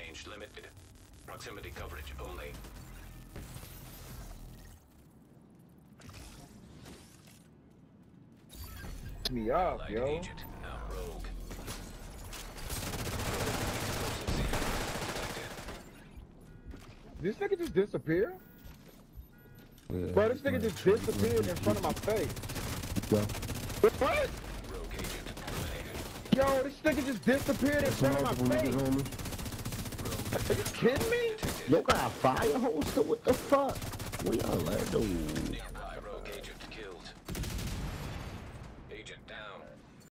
range limited. Proximity coverage only. Me up, Allied yo. agent, now rogue. This nigga just disappear? Yeah, Bro, this nigga just disappeared in front of my face. Yeah. What? Rogue agent eliminated. Yo, this nigga just disappeared in front of my face. Are you kidding me? Yo got a fire holster? What the fuck? What y'all let do?